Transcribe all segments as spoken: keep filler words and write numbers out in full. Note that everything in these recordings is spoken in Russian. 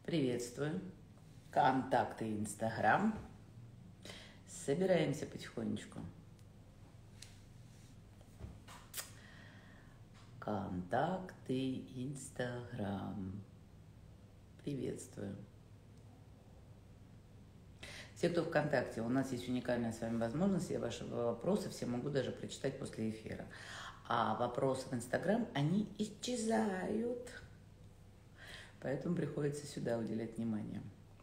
Приветствую. Контакты Инстаграм. Собираемся потихонечку. Контакты Инстаграм. Приветствую. Все, кто ВКонтакте, у нас есть уникальная с вами возможность. Я ваши вопросы все могу даже прочитать после эфира. А вопросы в Инстаграм, они исчезают. Поэтому приходится сюда уделять внимание.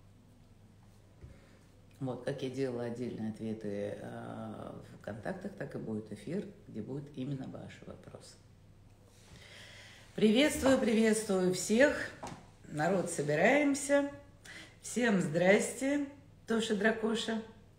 Вот, как я делала отдельные ответы э, в контактах, так и будет эфир, где будут именно ваши вопросы. Приветствую, приветствую всех. Народ, собираемся. Всем здрасте, Тоша Дракоша.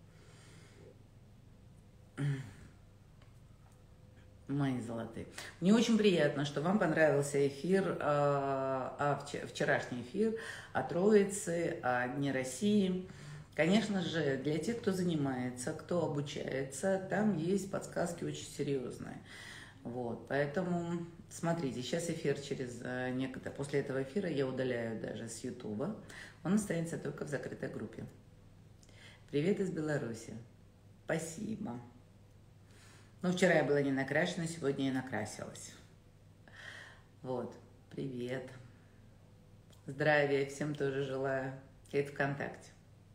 Мои золотые. Мне очень приятно, что вам понравился эфир, а, вчерашний эфир о Троице, о Дне России. Конечно же, для тех, кто занимается, кто обучается, там есть подсказки очень серьезные. Вот, поэтому смотрите, сейчас эфир через некоторое, после этого эфира я удаляю даже с Ютуба. Он останется только в закрытой группе. Привет из Беларуси. Спасибо. Ну, вчера я была не накрашена, сегодня я накрасилась. Вот, привет. Здравия всем тоже желаю. Это ВКонтакте.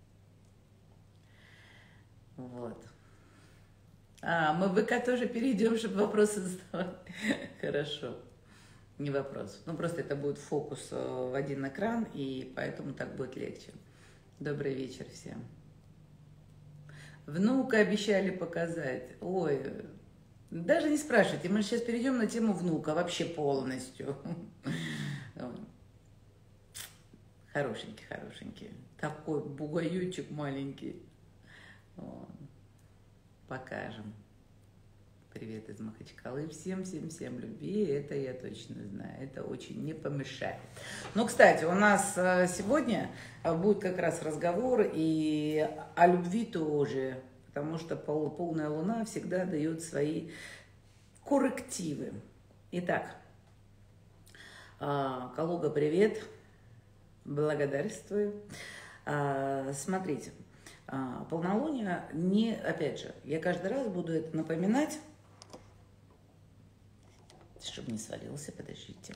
Вот. А, мы в ВК тоже перейдем, чтобы вопросы задавать. Хорошо. Не вопрос. Ну, просто это будет фокус в один экран, и поэтому так будет легче. Добрый вечер всем. Внука обещали показать. Ой, даже не спрашивайте, мы сейчас перейдем на тему внука вообще полностью. Хорошенький, хорошенький. Такой бугаючек маленький. Покажем. Привет из Махачкалы. Всем-всем-всем любви. Это я точно знаю. Это очень не помешает. Ну, кстати, у нас сегодня будет как раз разговор и о любви тоже. Потому что полная луна всегда дает свои коррективы. Итак, Калуга, привет. Благодарствую. Смотрите. Полнолуние, не, опять же, я каждый раз буду это напоминать, чтобы не свалился, подождите.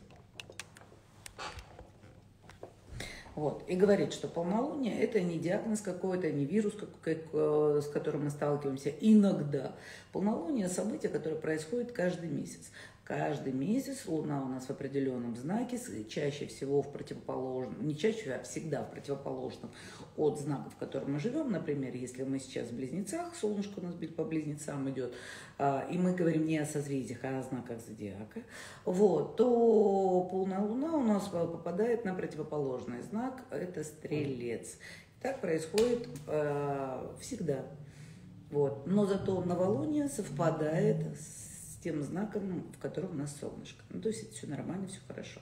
Вот, и говорит, что полнолуние – это не диагноз какой-то, не вирус, как, как, с которым мы сталкиваемся иногда. Полнолуние – событие, которое происходит каждый месяц. Каждый месяц Луна у нас в определенном знаке, чаще всего в противоположном, не чаще, а всегда в противоположном от знаков, в котором мы живем. Например, если мы сейчас в Близнецах, Солнышко у нас по Близнецам идет, и мы говорим не о созвездиях, а о знаках зодиака, вот, то полная Луна у нас попадает на противоположный знак, это Стрелец. Так происходит э, всегда. Вот. Но зато новолуние совпадает с тем знаком, в котором у нас солнышко. Ну, то есть это все нормально, все хорошо.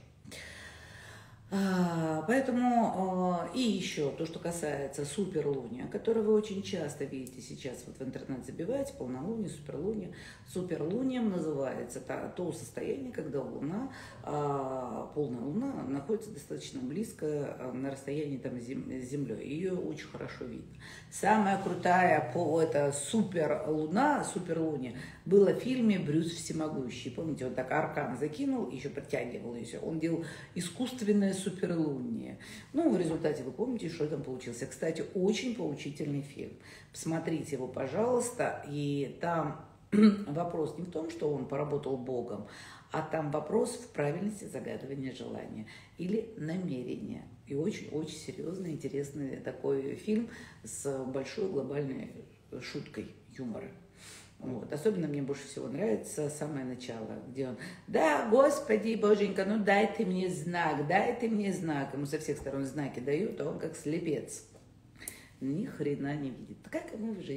А, поэтому а, и еще то, что касается суперлуния, которое вы очень часто видите сейчас, вот в интернет забиваете, полнолуние, суперлуние. Суперлунием называется то, то состояние, когда Луна, а, полная Луна находится достаточно близко а, на расстоянии там, с Землей. Ее очень хорошо видно. Самая крутая по, это суперлуна, суперлуния, было в фильме «Брюс всемогущий». Помните, он так аркан закинул, еще притягивал ее. Он делал искусственное суперлуние. Ну, в результате вы помните, что там получился. Кстати, очень поучительный фильм. Посмотрите его, пожалуйста. И там вопрос не в том, что он поработал Богом, а там вопрос в правильности загадывания желания или намерения. И очень-очень серьезный, интересный такой фильм с большой глобальной шуткой юмора. Вот. Особенно мне больше всего нравится самое начало, где он: да, Господи, Боженька, ну дай ты мне знак, дай ты мне знак. Ему со всех сторон знаки дают, а он как слепец. Ни хрена не видит. Как и мы в жизни.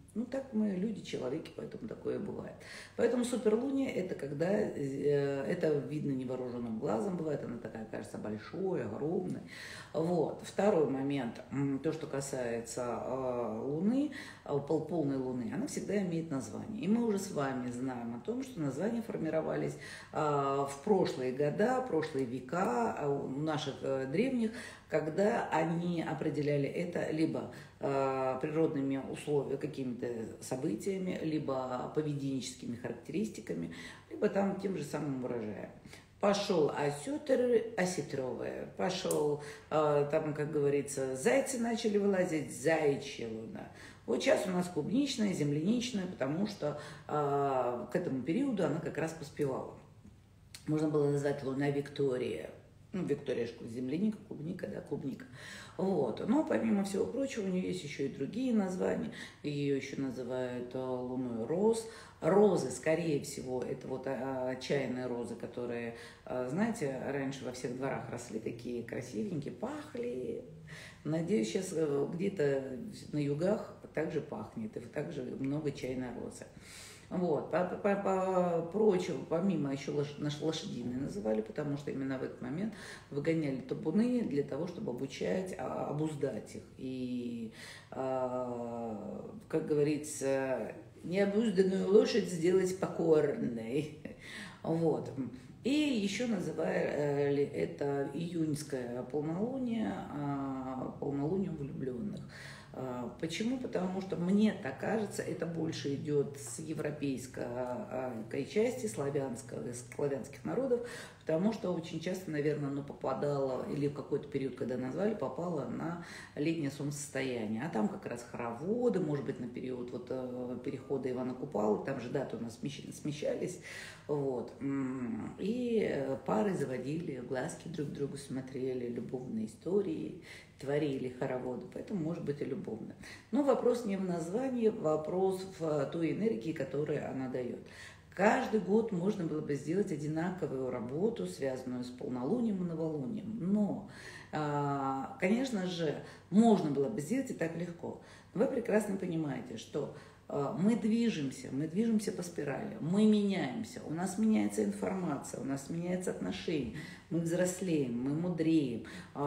Ну, так мы люди, человеки, поэтому такое бывает. Поэтому суперлуния – это когда, э, это видно невооруженным глазом бывает, она такая, кажется, большой, огромной. Вот. Второй момент, то, что касается э, Луны, пол, полной Луны, она всегда имеет название. И мы уже с вами знаем о том, что названия формировались э, в прошлые года, прошлые века у наших э, древних, когда они определяли это либо э, природными условиями, какими-то событиями, либо поведенческими характеристиками, либо там тем же самым урожаем. Пошел осетр, осетровая, пошел, э, там, как говорится, зайцы начали вылазить, заячья луна. Вот сейчас у нас клубничная, земляничная, потому что э, к этому периоду она как раз поспевала. Можно было назвать луна Виктория. Ну, Виктория, земляника, клубника, да, клубника. Вот. Но помимо всего прочего, у нее есть еще и другие названия. Ее еще называют луной роз. Розы, скорее всего, это вот чайные розы, которые, знаете, раньше во всех дворах росли, такие красивенькие, пахли. Надеюсь, сейчас где-то на югах также пахнет, и также много чайной розы. Вот, по, по, по прочему, помимо еще лош, наш лошадиные называли, потому что именно в этот момент выгоняли табуны для того, чтобы обучать, а, обуздать их. И, а, как говорится, необузданную лошадь сделать покорной. Вот. И еще называли это июньское полнолуние, полнолунием влюбленных. Почему? Потому что мне так кажется, это больше идет с европейской части, славянского, славянских народов, потому что очень часто, наверное, оно попадало, или в какой-то период, когда назвали, попало на летнее солнцестояние. А там как раз хороводы, может быть, на период вот, перехода Ивана Купалы, там же даты у нас смещались, вот. И пары заводили, глазки друг другу смотрели, любовные истории творили хороводы, поэтому может быть и любовно. Но вопрос не в названии, вопрос в той энергии, которую она дает. Каждый год можно было бы сделать одинаковую работу, связанную с полнолунием и новолунием. Но, конечно же, можно было бы сделать и так легко. Но вы прекрасно понимаете, что мы движемся, мы движемся по спирали, мы меняемся, у нас меняется информация, у нас меняется отношение, мы взрослеем, мы мудреем,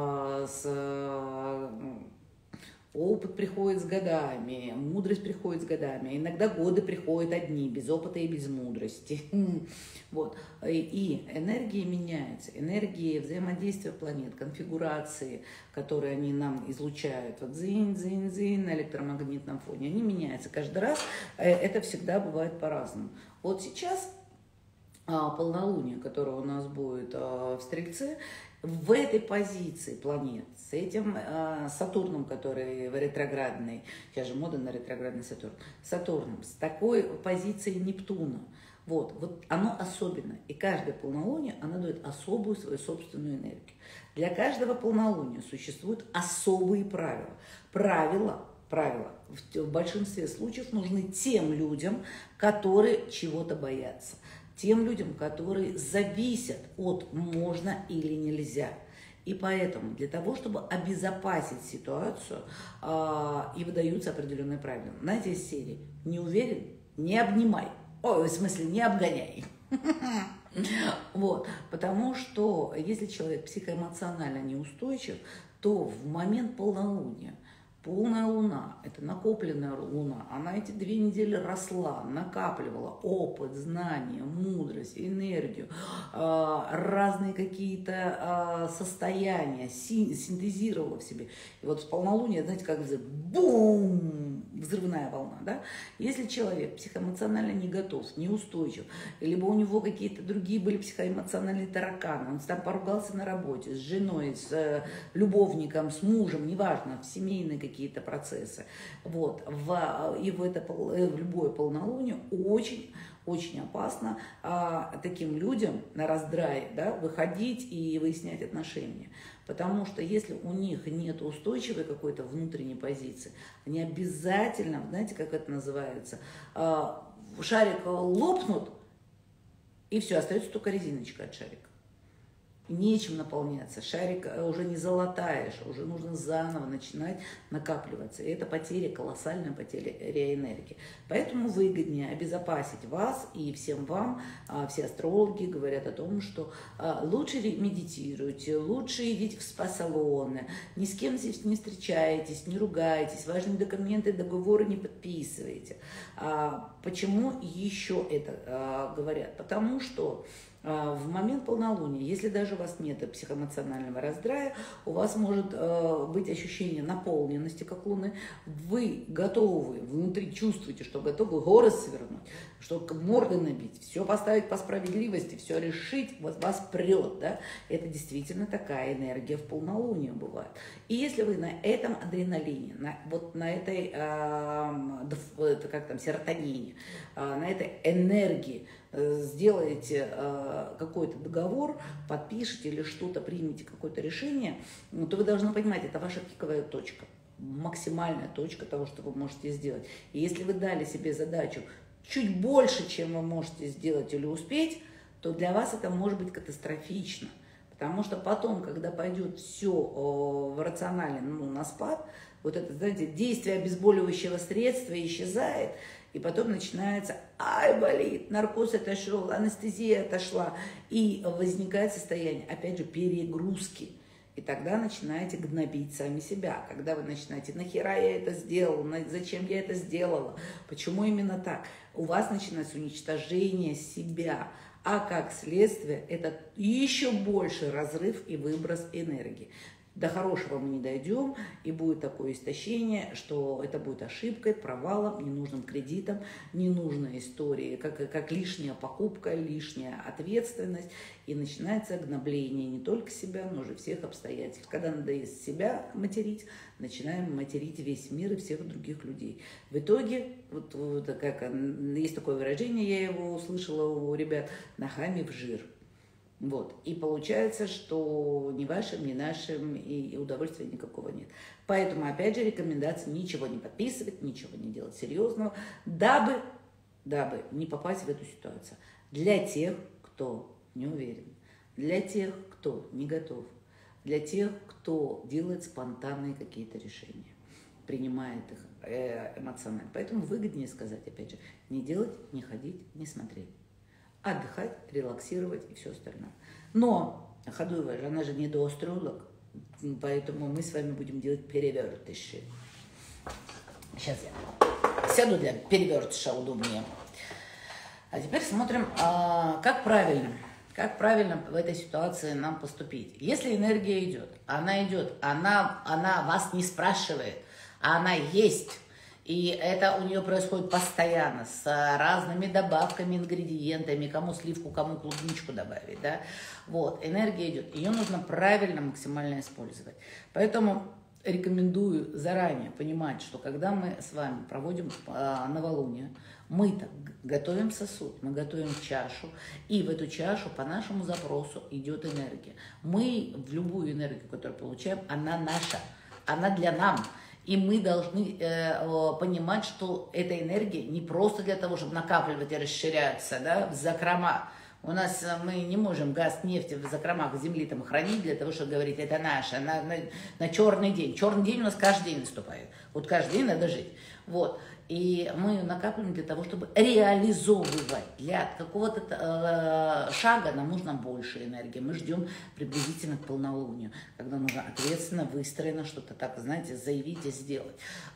с... опыт приходит с годами, мудрость приходит с годами, иногда годы приходят одни, без опыта и без мудрости. Вот. И энергии меняются, энергии взаимодействия планет, конфигурации, которые они нам излучают, вот зин-зин-зин на электромагнитном фоне, они меняются каждый раз, это всегда бывает по-разному. Вот сейчас полнолуние, которое у нас будет в Стрельце, в этой позиции планет, с этим э, Сатурном, который в ретроградной, сейчас же мода на ретроградный Сатурн, Сатурном, с такой позицией Нептуна, вот, вот оно особенно, и каждое полнолуние, оно дает особую свою собственную энергию. Для каждого полнолуния существуют особые правила. Правила, правила в, в большинстве случаев нужны тем людям, которые чего-то боятся. Тем людям, которые зависят от можно или нельзя. И поэтому для того, чтобы обезопасить ситуацию, э, и выдаются определенные правила. Знаете, из серии «Не уверен? Не обнимай». Ой, в смысле, не обгоняй. Вот, потому что если человек психоэмоционально неустойчив, то в момент полнолуния, полная луна, это накопленная луна, она эти две недели росла, накапливала опыт, знания, мудрость, энергию, разные какие-то состояния, синтезировала в себе. И вот в полнолуние, знаете, как бум, взрывная волна, да? Если человек психоэмоционально не готов, неустойчив, либо у него какие-то другие были психоэмоциональные тараканы, он там поругался на работе с женой, с любовником, с мужем, неважно, в семейные какие-то процессы, вот, в, и в, это, в любое полнолуние очень очень опасно а, таким людям на раздрае, да, выходить и выяснять отношения. Потому что если у них нет устойчивой какой-то внутренней позиции, они обязательно, знаете, как это называется, а, шарик лопнут, и все, остается только резиночка от шарика. нечем наполняться, шарик уже не залатаешь, уже нужно заново начинать накапливаться. И это потеря, колоссальная потеря энергии. Поэтому выгоднее обезопасить вас и всем вам. Все астрологи говорят о том, что лучше медитируйте, лучше идите в спа-салоны, ни с кем здесь не встречаетесь, не ругайтесь, важные документы, договоры не подписывайте. Почему еще это говорят? Потому что в момент полнолуния, если даже у вас нет психоэмоционального раздрая, у вас может быть ощущение наполненности, как Луны, вы готовы, внутри чувствуете, что готовы горы свернуть, что морды набить, все поставить по справедливости, все решить, вас, вас прет, да? Это действительно такая энергия в полнолуние бывает. И если вы на этом адреналине, на, вот на этой, э, как там, серотонине, э, на этой энергии, сделаете э, какой-то договор, подпишете или что-то, примете какое-то решение, ну, то вы должны понимать, это ваша пиковая точка, максимальная точка того, что вы можете сделать. И если вы дали себе задачу чуть больше, чем вы можете сделать или успеть, то для вас это может быть катастрофично. Потому что потом, когда пойдет все э, в рационально, ну, на спад, вот это, знаете, действие обезболивающего средства исчезает, и потом начинается, ай, болит, наркоз отошел, анестезия отошла, и возникает состояние, опять же, перегрузки. И тогда начинаете гнобить сами себя, когда вы начинаете, нахера я это сделал, зачем я это сделала, почему именно так. У вас начинается уничтожение себя, а как следствие это еще больше разрыв и выброс энергии. До хорошего мы не дойдем, и будет такое истощение, что это будет ошибкой, провалом, ненужным кредитом, ненужной историей, как, как лишняя покупка, лишняя ответственность, и начинается гнобление не только себя, но и всех обстоятельств. Когда надоест себя материть, начинаем материть весь мир и всех других людей. В итоге, вот, вот как, есть такое выражение, я его услышала у ребят, ногами в жир. Вот. И получается, что ни вашим, ни нашим и удовольствия никакого нет. Поэтому, опять же, рекомендация ничего не подписывать, ничего не делать серьезного, дабы, дабы не попасть в эту ситуацию. Для тех, кто не уверен, для тех, кто не готов, для тех, кто делает спонтанные какие-то решения, принимает их эмоционально. Поэтому выгоднее сказать, опять же, не делать, не ходить, не смотреть. Отдыхать, релаксировать и все остальное. Но Ходуева же, она же не доастролог, поэтому мы с вами будем делать перевертыши. Сейчас я сяду для перевертыша удобнее. А теперь смотрим, как правильно, как правильно в этой ситуации нам поступить. Если энергия идет, она идет, она, она вас не спрашивает, она есть. И это у нее происходит постоянно, с разными добавками, ингредиентами, кому сливку, кому клубничку добавить, да. Вот, энергия идет, ее нужно правильно максимально использовать. Поэтому рекомендую заранее понимать, что когда мы с вами проводим э, новолуние, мы-то готовим сосуд, мы готовим чашу, и в эту чашу по нашему запросу идет энергия. Мы в любую энергию, которую получаем, она наша, она для нас. И мы должны э, понимать, что эта энергия не просто для того, чтобы накапливать и расширяться, да, в закрома. У нас мы не можем газ, нефть в закромах земли там хранить для того, чтобы говорить, это наше, на, на, на черный день. Черный день у нас каждый день наступает. Вот каждый день надо жить. Вот. И мы накапливаем для того, чтобы реализовывать. Для какого-то э, шага нам нужно больше энергии. Мы ждем приблизительно к полнолунию, когда нужно ответственно, выстроено что-то так, знаете, заявить и сделать.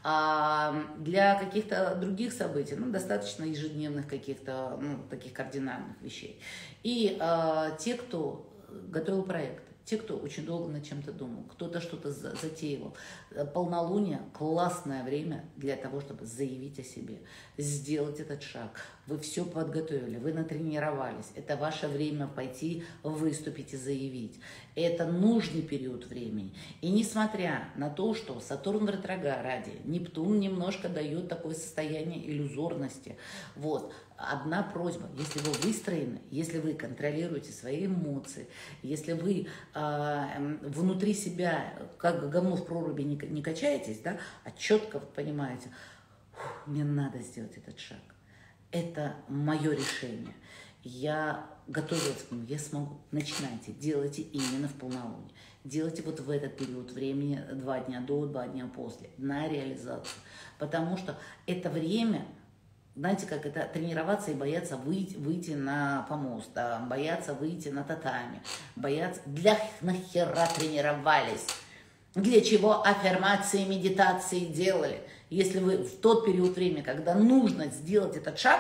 А для каких-то других событий, ну, достаточно ежедневных каких-то, ну, таких кардинальных вещей. И э, те, кто готовил проект, те, кто очень долго над чем-то думал, кто-то что-то затеивал. Полнолуние – классное время для того, чтобы заявить о себе, сделать этот шаг. Вы все подготовили, вы натренировались. Это ваше время пойти, выступить и заявить. Это нужный период времени. И несмотря на то, что Сатурн в ретрограде, Нептун немножко дает такое состояние иллюзорности. Вот. Одна просьба, если вы выстроены, если вы контролируете свои эмоции, если вы э, внутри себя, как говно в проруби, не, не качаетесь, да, а четко понимаете, мне надо сделать этот шаг, это мое решение. я готовилась к нему, я смогу. Начинайте, делайте именно в полнолуние. Делайте вот в этот период времени, два дня до, два дня после, на реализацию. Потому что это время, знаете, как это тренироваться и бояться выйти, выйти на помост, да, бояться выйти на татами, бояться, для нахера тренировались, для чего аффирмации, медитации делали. Если вы в тот период времени, когда нужно сделать этот шаг,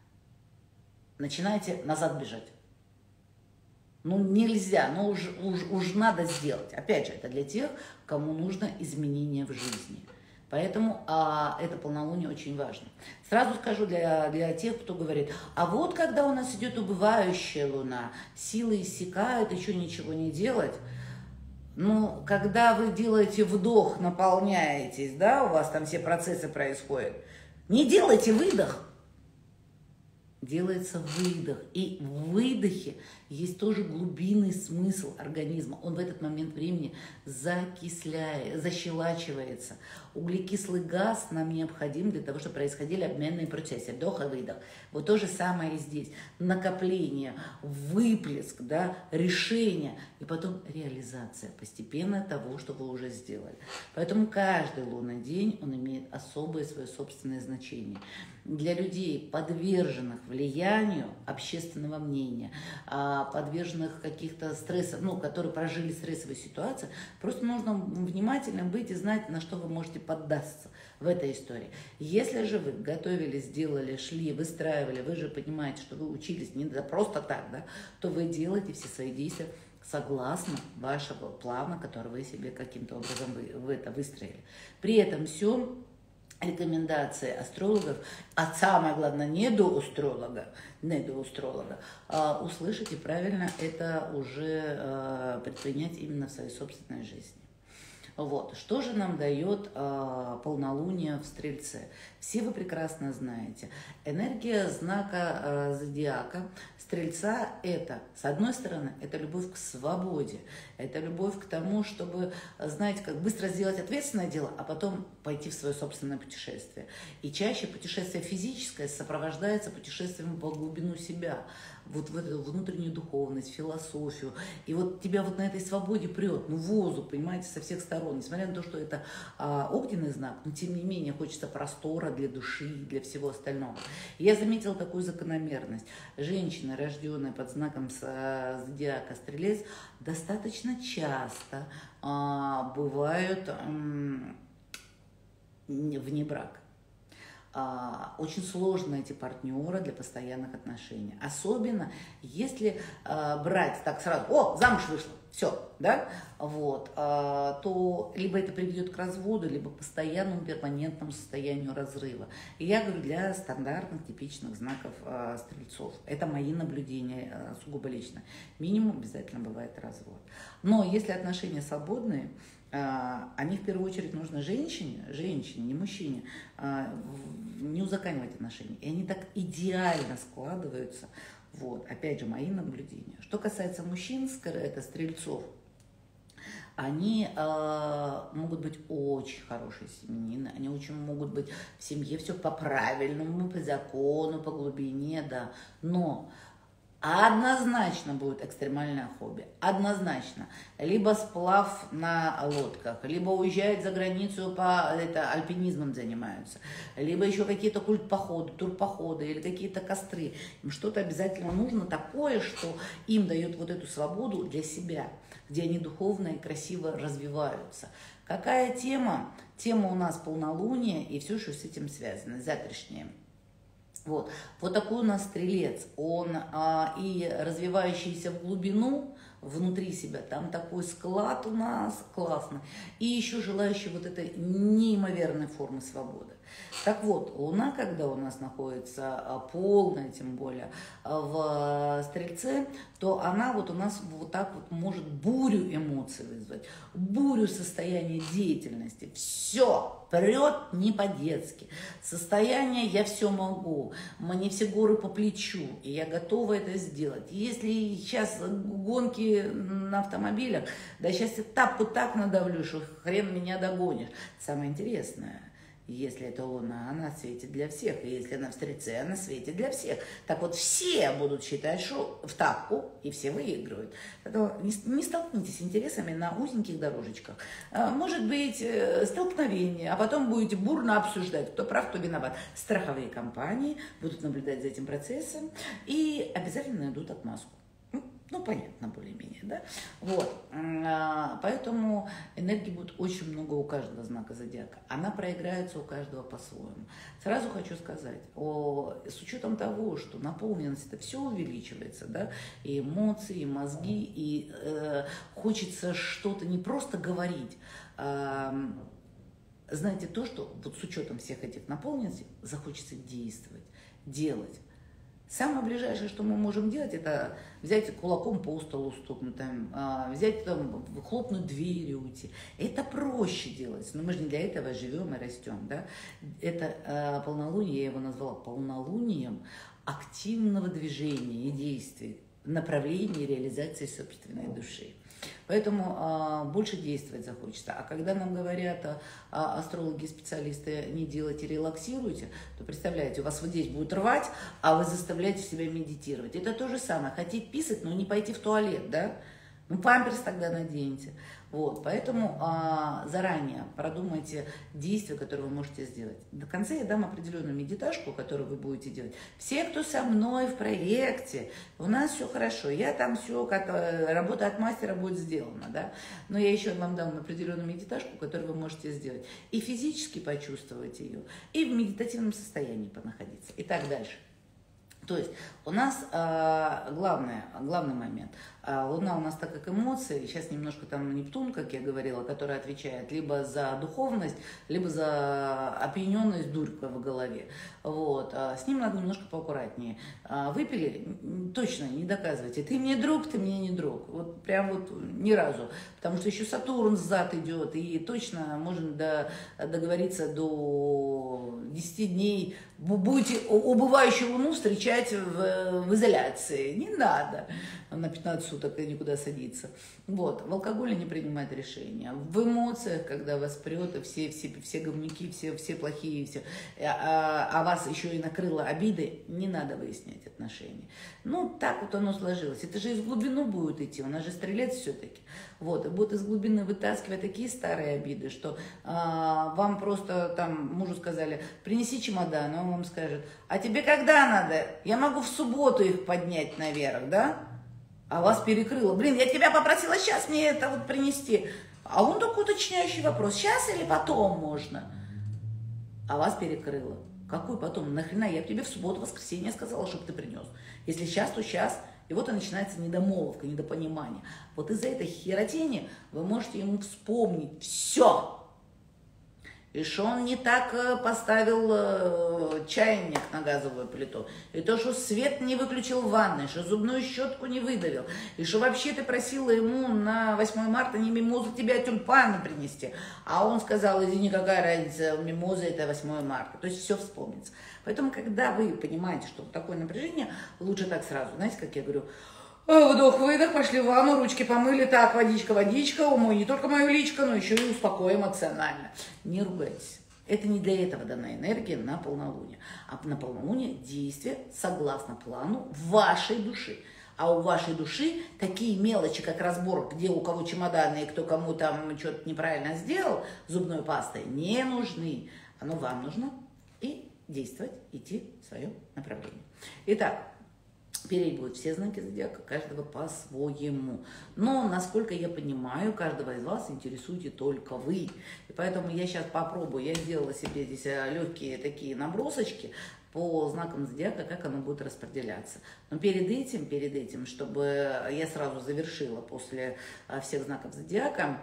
начинаете назад бежать. Ну, нельзя, ну, уж, уж, уж надо сделать. Опять же, это для тех, кому нужно изменение в жизни. Поэтому а, это полнолуние очень важно. Сразу скажу для, для тех, кто говорит, а вот когда у нас идет убывающая луна, силы иссякают, еще ничего не делать. Ну, когда вы делаете вдох, наполняетесь, да, у вас там все процессы происходят, не делайте выдох. Делается выдох. И в выдохе есть тоже глубинный смысл организма. Он в этот момент времени закисляет, защелачивается. Углекислый газ нам необходим для того, чтобы происходили обменные процессы. Вдох и выдох. Вот то же самое и здесь. Накопление, выплеск, да, решение и потом реализация постепенно того, что вы уже сделали. Поэтому каждый лунный день, он имеет особое свое собственное значение. Для людей, подверженных влиянию общественного мнения, подверженных каких-то стрессов, ну, которые прожили стрессовые ситуации, просто нужно внимательно быть и знать, на что вы можете поддаться в этой истории. Если же вы готовились, делали, шли, выстраивали, вы же понимаете, что вы учились не просто так, да, то вы делаете все свои действия согласно вашего плана, который вы себе каким-то образом вы, вы это выстроили. При этом все рекомендации астрологов, а самое главное, не до астролога, не до астролога, а услышать и правильно это уже а, предпринять именно в своей собственной жизни. Вот. Что же нам дает а, полнолуние в Стрельце? Все вы прекрасно знаете. Энергия знака а, зодиака Стрельца – это, с одной стороны, это любовь к свободе, это любовь к тому, чтобы, знаете, как быстро сделать ответственное дело, а потом пойти в свое собственное путешествие. И чаще путешествие физическое сопровождается путешествием во глубину себя, вот в эту внутреннюю духовность, философию. И вот тебя вот на этой свободе прет, ну, воздух, понимаете, со всех сторон. Несмотря на то, что это а, огненный знак, но тем не менее хочется простора для души, для всего остального. И я заметила такую закономерность. Женщины, рожденные под знаком а, зодиака Стрелец, достаточно часто а, бывают м, вне брака. Очень сложно найти партнера для постоянных отношений. Особенно, если э, брать так сразу, о, замуж вышла, все, да, вот, э, то либо это приведет к разводу, либо к постоянному перманентному состоянию разрыва. И я говорю для стандартных, типичных знаков э, стрельцов. Это мои наблюдения э, сугубо лично. Минимум обязательно бывает развод. Но если отношения свободные, они в первую очередь нужны женщине, женщине, не мужчине, не узаканивать отношения. И они так идеально складываются. Вот, опять же, мои наблюдения. Что касается мужчин, это стрельцов, они э, могут быть очень хорошие семьянины, они очень могут быть в семье все по-правильному, по закону, по глубине, да, но однозначно будет экстремальное хобби, однозначно. Либо сплав на лодках, либо уезжают за границу, по это, альпинизмом занимаются, либо еще какие-то культпоходы, турпоходы или какие-то костры. Им что-то обязательно нужно такое, что им дает вот эту свободу для себя, где они духовно и красиво развиваются. Какая тема? Тема у нас полнолуние и все, что с этим связано, завтрашнее. Вот. Вот такой у нас стрелец, он а, и развивающийся в глубину, внутри себя, там такой склад у нас классный, и еще желающий вот этой неимоверной формы свободы. Так вот, Луна, когда у нас находится полная, тем более, в Стрельце, то она вот у нас вот так вот может бурю эмоций вызвать, бурю состояния деятельности. Все, прет не по-детски. Состояние «я все могу», мне все горы по плечу, и я готова это сделать. Если сейчас гонки на автомобилях, да сейчас я тапку так надавлю, что хрен меня догонишь. Самое интересное, Если это Луна, она светит для всех. И если она в Стрельце, она светит для всех. Так вот, все будут считать, что в тапку, и все выигрывают. Поэтому не столкнитесь с интересами на узеньких дорожечках. Может быть, столкновение, а потом будете бурно обсуждать, кто прав, кто виноват. Страховые компании будут наблюдать за этим процессом и обязательно найдут отмазку. Ну, понятно, более-менее, да? Вот, поэтому энергии будет очень много у каждого знака зодиака. Она проиграется у каждого по-своему. Сразу хочу сказать, о, с учетом того, что наполненность это все увеличивается, да, и эмоции, и мозги, и э, хочется что-то не просто говорить, а, знаете, то, что вот с учетом всех этих наполненностей захочется действовать, делать. Самое ближайшее, что мы можем делать, это взять кулаком по столу стукнуть, там, взять, там, хлопнуть дверью, уйти. Это проще делать, но мы же не для этого живем и растем. Да? Это полнолуние, я его назвала полнолунием активного движения и действий в направлении реализации собственной души. Поэтому а, больше действовать захочется. А когда нам говорят а, а, астрологи и специалисты, не делайте, релаксируйте, то представляете, у вас вот здесь будет рвать, а вы заставляете себя медитировать. Это то же самое. Хотите писать, но не пойти в туалет, да? Ну, памперс тогда наденьте. Вот, поэтому а, заранее продумайте действия, которые вы можете сделать. До конца я дам определенную медиташку, которую вы будете делать. Все, кто со мной в проекте, у нас все хорошо. Я там все, как работа от мастера будет сделана, да. Но я еще вам дам определенную медиташку, которую вы можете сделать. И физически почувствовать ее, и в медитативном состоянии понаходиться. И так дальше. То есть у нас э, главное, главный момент. Э, Луна у нас так как эмоции, сейчас немножко там Нептун, как я говорила, который отвечает либо за духовность, либо за опьяненность, дурь в голове. Вот. А с ним надо немножко поаккуратнее. А выпили, точно не доказывайте. Ты мне друг, ты мне не друг. Вот прям вот ни разу. Потому что еще Сатурн сзад идет, и точно можно до, договориться до десяти дней. Будете убывающую Луну встречать в, в изоляции. Не надо на пятнадцать суток никуда садиться. Вот. В алкоголе не принимать решения. В эмоциях, когда вас прет, и все, все, все говнюки, все, все плохие, все, а, а вас еще и накрыло обидой, не надо выяснять отношения. Ну, так вот оно сложилось. Это же из глубины будет идти, у нас же стрелец все-таки. Вот, и будет из глубины вытаскивать такие старые обиды, что а, вам просто там мужу сказали, принеси чемодан, а он вам скажет, а тебе когда надо? Я могу в субботу их поднять наверх, да? А вас перекрыло. Блин, я тебя попросила сейчас мне это вот принести. А он такой уточняющий вопрос, сейчас или потом можно? А вас перекрыло. Какой потом? Нахрена? Я тебе в субботу, воскресенье сказала, чтобы ты принес. Если сейчас, то сейчас. И вот и начинается недомолвка, недопонимание. Вот из-за этой херотени вы можете ему вспомнить все. И что он не так поставил э, чайник на газовую плиту. И то, что свет не выключил в ванной, что зубную щетку не выдавил. И что вообще ты просила ему на восьмое марта не мимозу, тебе а тюльпаны принести. А он сказал, извини, какая разница, мимоза это восьмое марта. То есть все вспомнится. Поэтому, когда вы понимаете, что такое напряжение, лучше так сразу. Знаете, как я говорю, вдох-выдох, пошли в ванну, ручки помыли, так, водичка, водичка, умой не только мою личко, но еще и успокой эмоционально. Не ругайтесь. Это не для этого дана энергия на полнолуние. А на полнолуние действие согласно плану вашей души. А у вашей души такие мелочи, как разбор, где у кого чемоданы и кто кому там что-то неправильно сделал, зубной пастой, не нужны. Оно вам нужно и действовать, идти в своем направлении. Итак, переть будут все знаки зодиака, каждого по-своему. Но, насколько я понимаю, каждого из вас интересуете только вы. И поэтому я сейчас попробую, я сделала себе здесь легкие такие набросочки по знакам зодиака, как оно будет распределяться. Но перед этим, перед этим, чтобы я сразу завершила после всех знаков зодиака,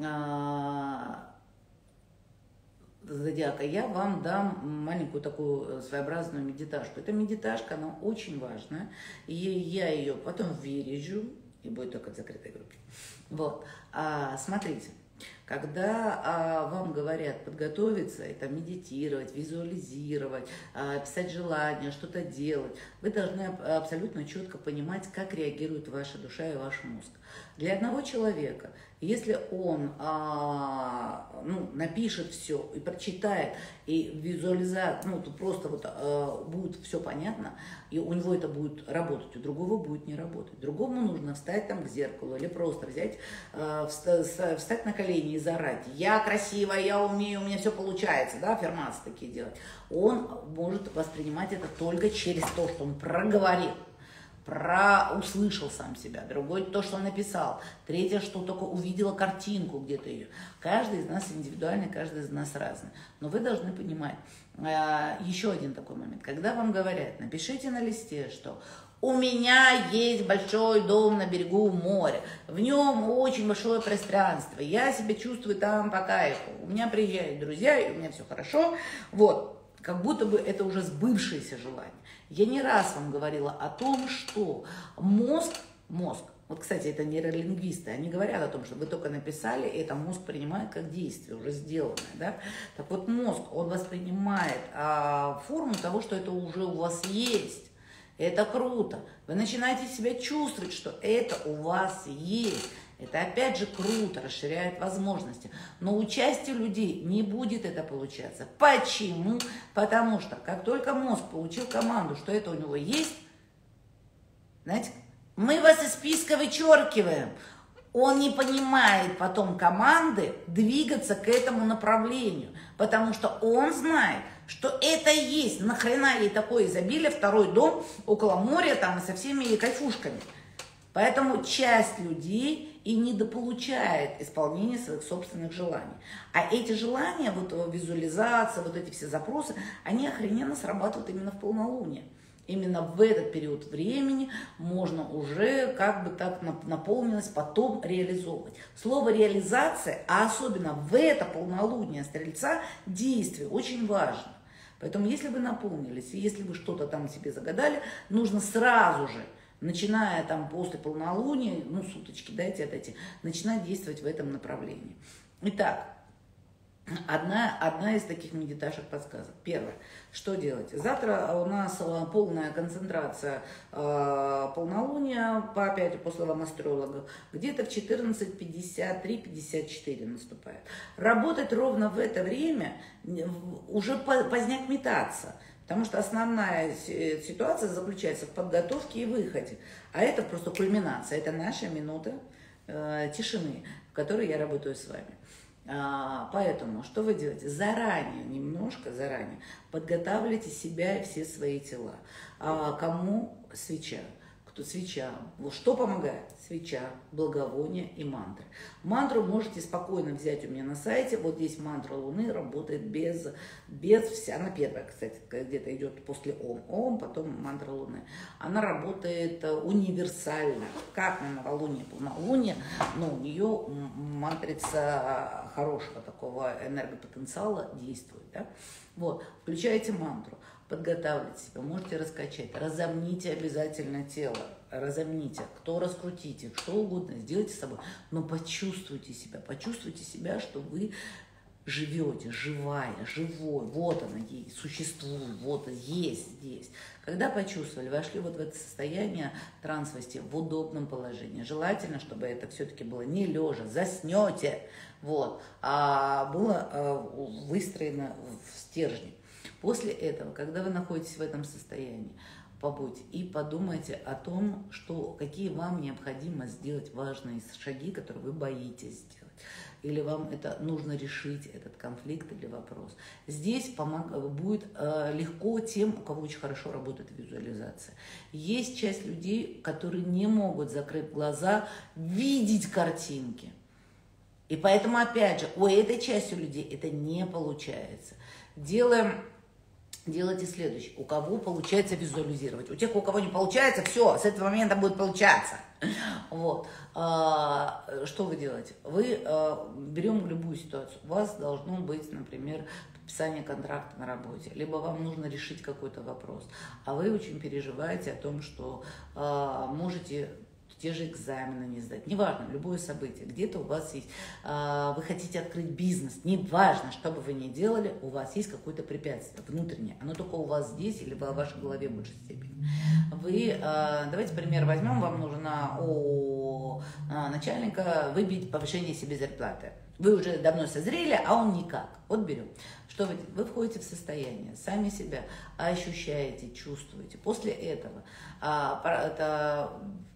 зодиака, я вам дам маленькую такую своеобразную медиташку. Эта медиташка, она очень важная. И я ее потом вырежу, и будет только в закрытой группе. Вот. А, смотрите, Когда а, вам говорят подготовиться, это медитировать, визуализировать, а, писать желания, что-то делать, вы должны абсолютно четко понимать, как реагирует ваша душа и ваш мозг. Для одного человека, если он а, ну, напишет все и прочитает, и визуализация, ну, то просто вот а, будет все понятно, и у него это будет работать, у другого будет не работать. Другому нужно встать там к зеркалу или просто взять, а, встать, встать на колени и заорать: я красивая, я умею, у меня все получается, да, аффирмации такие делать. Он может воспринимать это только через то, что он проговорил. Про услышал сам себя, другой то, что он написал, третье, что только увидела картинку где-то ее. Каждый из нас индивидуальный, каждый из нас разный. Но вы должны понимать, еще один такой момент, когда вам говорят, напишите на листе, что у меня есть большой дом на берегу моря, в нем очень большое пространство, я себя чувствую там по кайфу, у меня приезжают друзья, и у меня все хорошо, вот, как будто бы это уже сбывшееся желание. Я не раз вам говорила о том, что мозг, мозг, вот, кстати, это нейролингвисты, они говорят о том, что вы только написали, и это мозг принимает как действие, уже сделанное, да? Так вот, мозг, он воспринимает а, форму того, что это уже у вас есть. Это круто. Вы начинаете себя чувствовать, что это у вас есть. Это опять же круто, расширяет возможности. Но у части людей не будет это получаться. Почему? Потому что как только мозг получил команду, что это у него есть, знаете, мы вас из списка вычеркиваем. Он не понимает потом команды двигаться к этому направлению. Потому что он знает, что это и есть. Нахрена ей такое изобилие, второй дом около моря там и со всеми кайфушками. Поэтому часть людей и недополучает исполнение своих собственных желаний. А эти желания, вот визуализация, вот эти все запросы, они охрененно срабатывают именно в полнолуние. Именно в этот период времени можно уже как бы так наполненность потом реализовывать. Слово реализация, а особенно в это полнолуние Стрельца, действие очень важно. Поэтому если вы наполнились, и если вы что-то там себе загадали, нужно сразу же, начиная там после полнолуния, ну, суточки, дайте отойти, начинать действовать в этом направлении. Итак, одна, одна из таких медиташек подсказок. Первое, что делать? Завтра у нас полная концентрация э, полнолуния, по опять по словам астрологов, где-то в четырнадцать пятьдесят три пятьдесят четыре наступает. Работать ровно в это время, уже поздняк метаться. Потому что основная ситуация заключается в подготовке и выходе. А это просто кульминация. Это наша минута э, тишины, в которой я работаю с вами. А, поэтому что вы делаете? Заранее, немножко заранее подготавливайте себя и все свои тела. А, кому свеча? Кто свеча? Что помогает? Свеча, благовония и мантры. Мантру можете спокойно взять у меня на сайте. Вот здесь мантра Луны работает без, без вся. Она первая, кстати, где-то идет после Ом. Ом, потом мантра Луны. Она работает универсально. Как на новолуние, полнолуние, но у нее матрица хорошего такого энергопотенциала действует. Да? Вот, включаете мантру. Подготавливайте себя, можете раскачать, разомните обязательно тело, разомните, кто раскрутите, что угодно, сделайте с собой, но почувствуйте себя, почувствуйте себя, что вы живете, живая, живой, вот она есть, существует, вот есть здесь. Когда почувствовали, вошли вот в это состояние трансовости в удобном положении. Желательно, чтобы это все-таки было не лежа, заснете, вот, а было выстроено в стержне. После этого, когда вы находитесь в этом состоянии, побудьте и подумайте о том, что, какие вам необходимо сделать важные шаги, которые вы боитесь сделать. Или вам это нужно решить, этот конфликт или вопрос. Здесь помог, будет э, легко тем, у кого очень хорошо работает визуализация. Есть часть людей, которые не могут, закрыть глаза, видеть картинки. И поэтому, опять же, у этой части людей это не получается. Делаем... Делайте следующее. У кого получается визуализировать. У тех, у кого не получается, все, с этого момента будет получаться. Вот. А, что вы делаете? Вы а, берем любую ситуацию. У вас должно быть, например, подписание контракта на работе, либо вам нужно решить какой-то вопрос. А вы очень переживаете о том, что а, можете те же экзамены не сдать, неважно, любое событие, где-то у вас есть, э, вы хотите открыть бизнес, неважно, что бы вы ни делали, у вас есть какое-то препятствие внутреннее, оно только у вас здесь или в вашей голове в большей степени. Вы, э, давайте пример возьмем, вам нужно у начальника выбить повышение себе зарплаты. Вы уже давно созрели, а он никак. Вот берем. Что вы, вы входите в состояние, сами себя ощущаете, чувствуете. После этого а, это,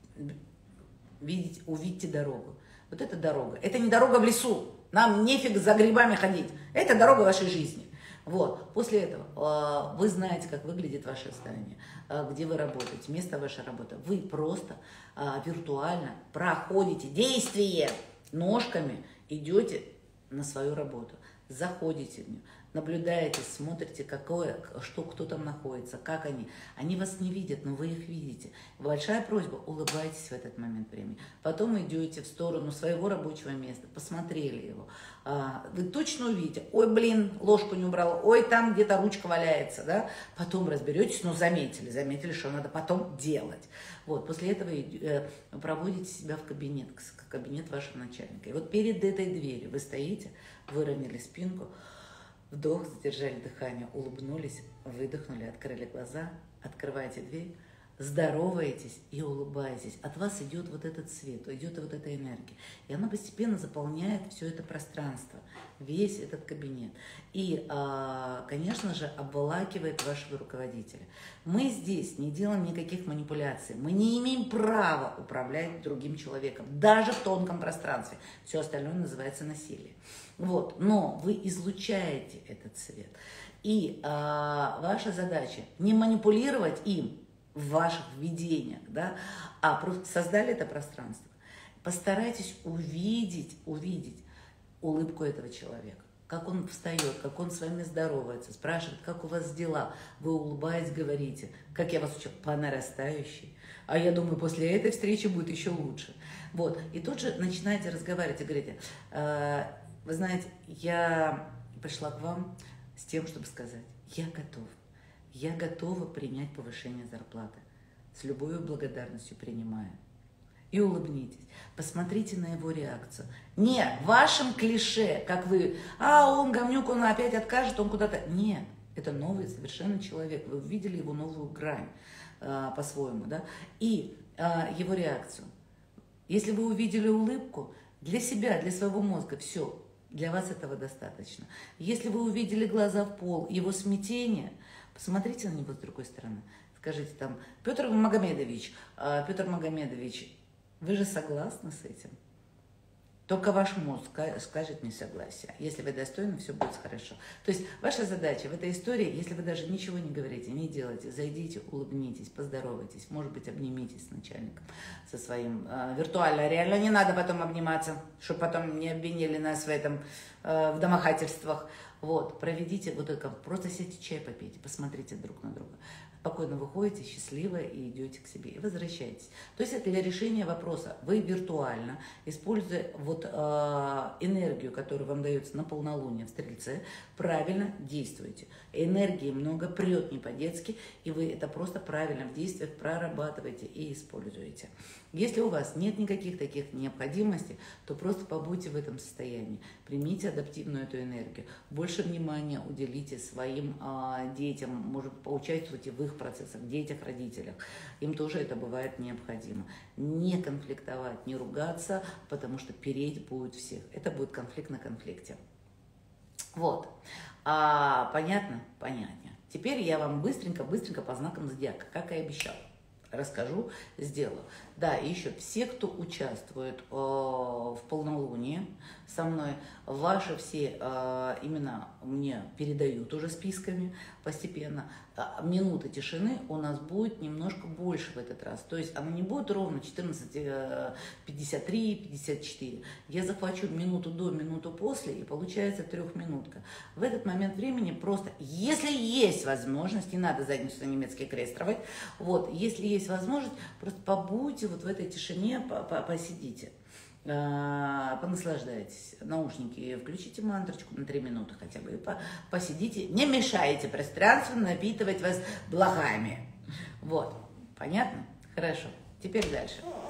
видите, увидите дорогу. Вот эта дорога. Это не дорога в лесу. Нам нефиг за грибами ходить. Это дорога вашей жизни. Вот. После этого а, вы знаете, как выглядит ваше здание, а, где вы работаете, место вашей работы. Вы просто а, виртуально проходите действие ножками, идете на свою работу, заходите в нее, наблюдаете, смотрите, какое, что кто там находится, как они. Они вас не видят, но вы их видите. Большая просьба, улыбайтесь в этот момент времени. Потом идете в сторону своего рабочего места, посмотрели его. Вы точно увидите, ой, блин, ложку не убрала, ой, там где-то ручка валяется, да? Потом разберетесь, но заметили, заметили, что надо потом делать. Вот, после этого проводите себя в кабинет, в кабинет вашего начальника. И вот перед этой дверью вы стоите, выровняли спинку, вдох, задержали дыхание, улыбнулись, выдохнули, открыли глаза, открываете дверь, здороваетесь и улыбаетесь. От вас идет вот этот свет, идет вот эта энергия. И она постепенно заполняет все это пространство, весь этот кабинет. И, конечно же, обволакивает вашего руководителя. Мы здесь не делаем никаких манипуляций. Мы не имеем права управлять другим человеком, даже в тонком пространстве. Все остальное называется насилие. Вот. Но вы излучаете этот свет. И а, ваша задача не манипулировать им в ваших видениях, да, а просто создали это пространство. Постарайтесь увидеть, увидеть улыбку этого человека. Как он встает, как он с вами здоровается, спрашивает, как у вас дела. Вы улыбаетесь, говорите, как я вас учил, по нарастающей. А я думаю, после этой встречи будет еще лучше. Вот. И тут же начинаете разговаривать и говорите, вы знаете, я пришла к вам с тем, чтобы сказать, я готов. Я готова принять повышение зарплаты. С любой благодарностью принимаю. И улыбнитесь. Посмотрите на его реакцию. Не вашим клише, как вы, а он говнюк, он опять откажет, он куда-то. Нет, это новый совершенно человек. Вы увидели его новую грань э, по-своему, да? И э, его реакцию. Если вы увидели улыбку, для себя, для своего мозга, все, для вас этого достаточно. Если вы увидели глаза в пол, его смятение, посмотрите на него с другой стороны. Скажите там, Петр Магомедович, Петр Магомедович, вы же согласны с этим? Только ваш мозг скажет не согласие. Если вы достойны, все будет хорошо. То есть ваша задача в этой истории, если вы даже ничего не говорите, не делаете, зайдите, улыбнитесь, поздоровайтесь, может быть, обнимитесь с начальником, со своим э, виртуально. Реально не надо потом обниматься, чтобы потом не обвинили нас в этом, э, в домогательствах. Вот, проведите вот это, просто сядьте чай попейте, посмотрите друг на друга. Спокойно выходите, счастливо и идете к себе, и возвращаетесь. То есть это для решения вопроса. Вы виртуально, используя вот э, энергию, которая вам дается на полнолуние в Стрельце, правильно действуете. Энергии много, прет не по-детски, и вы это просто правильно в действиях прорабатываете и используете. Если у вас нет никаких таких необходимостей, то просто побудьте в этом состоянии. Примите адаптивную эту энергию. Больше внимания уделите своим э, детям, может, поучаствуйте в их процессах, детях, родителях. Им тоже это бывает необходимо. Не конфликтовать, не ругаться, потому что переть будет всех. Это будет конфликт на конфликте. Вот. А, понятно? Понятно. Теперь я вам быстренько-быстренько по знакам зодиака, как и обещала. Расскажу, сделаю. Да, и еще все, кто участвует э, в полнолунии со мной, ваши все э, имена мне передают уже списками постепенно. Минуты тишины у нас будет немножко больше в этот раз. То есть она не будет ровно четырнадцать пятьдесят три пятьдесят четыре. Я захвачу минуту до, минуту после, и получается трехминутка. В этот момент времени просто, если есть возможность, не надо задницу на немецкий крест рвать, вот, если есть возможность, просто побудьте вот в этой тишине, посидите. Понаслаждайтесь, наушники включите мантрочку на три минуты хотя бы, и посидите, не мешайте пространству напитывать вас благами. Вот, понятно? Хорошо, теперь дальше.